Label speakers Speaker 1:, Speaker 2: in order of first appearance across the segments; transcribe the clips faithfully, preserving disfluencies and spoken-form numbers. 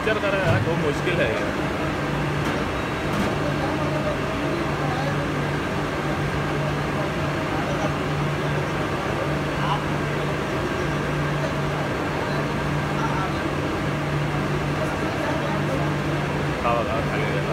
Speaker 1: Capture करायला खूप मुश्किल आहे. हा बघा खाली गेला.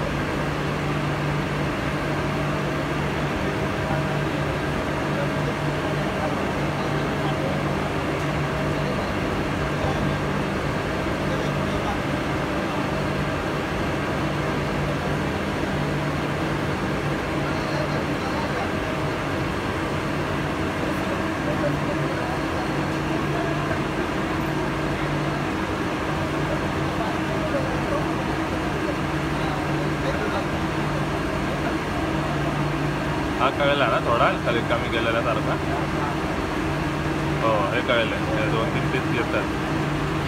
Speaker 1: हा कळला ना थोडा खाली कमी केलेला सारखा. हो हे कळलं. हे दोन तीन पीस येतात.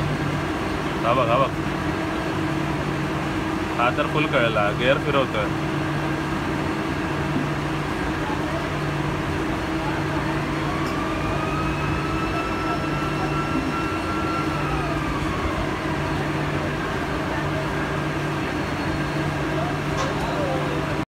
Speaker 1: हा बघ हा बघ हा तर फुल कळला. गिअर फिरवतोय.